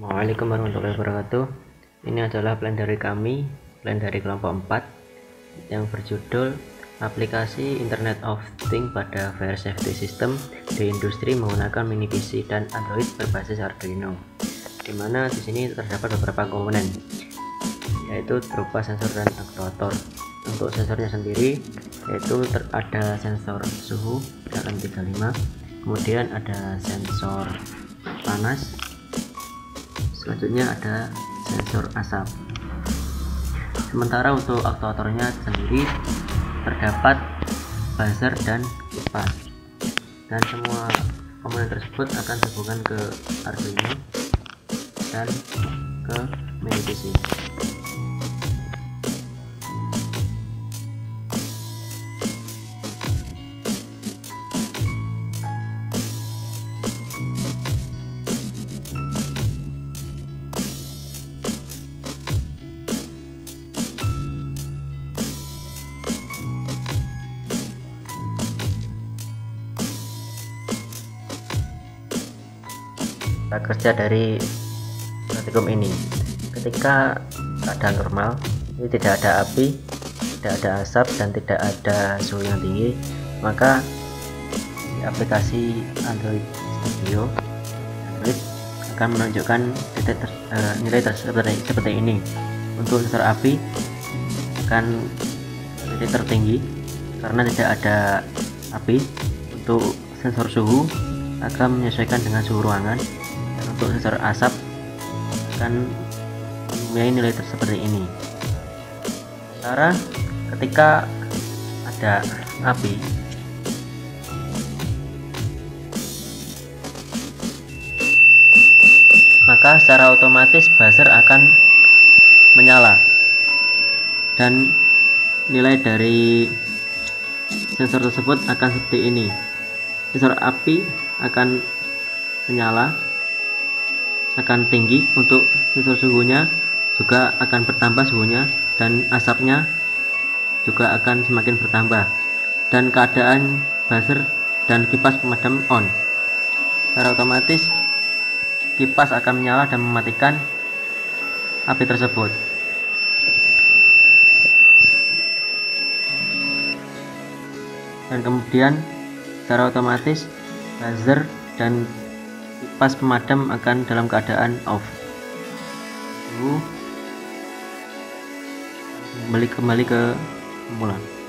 Assalamualaikum warahmatullahi wabarakatuh. Ini adalah plan dari kami, plan dari kelompok 4 yang berjudul aplikasi Internet of Things pada Fire Safety System di industri menggunakan mini PC dan Android berbasis Arduino. Dimana di sini terdapat beberapa komponen, yaitu berupa sensor dan aktuator. Untuk sensornya sendiri, yaitu ada sensor suhu KM35, kemudian ada sensor panas, selanjutnya ada sensor asap. Sementara untuk aktuatornya sendiri terdapat buzzer dan kipas, dan semua komponen tersebut akan dihubungkan ke Arduino dan ke mini PC. Kerja dari praktikum ini, ketika keadaan normal ini tidak ada api, tidak ada asap, dan tidak ada suhu yang tinggi, maka di aplikasi Android Studio akan menunjukkan nilai seperti ini. Untuk sensor api akan titik tertinggi karena tidak ada api. Untuk sensor suhu akan menyesuaikan dengan suhu ruangan. Untuk sensor asap akan mempunyai nilai seperti ini. Sementara ketika ada api, maka secara otomatis buzzer akan menyala dan nilai dari sensor tersebut akan seperti ini. Sensor api akan menyala, akan tinggi. Untuk sensor suhunya juga akan bertambah suhunya, dan asapnya juga akan semakin bertambah, dan keadaan buzzer dan kipas pemadam on. Secara otomatis kipas akan menyala dan mematikan api tersebut. Dan kemudian secara otomatis buzzer dan kipas pemadam akan dalam keadaan off. Kembali ke semula.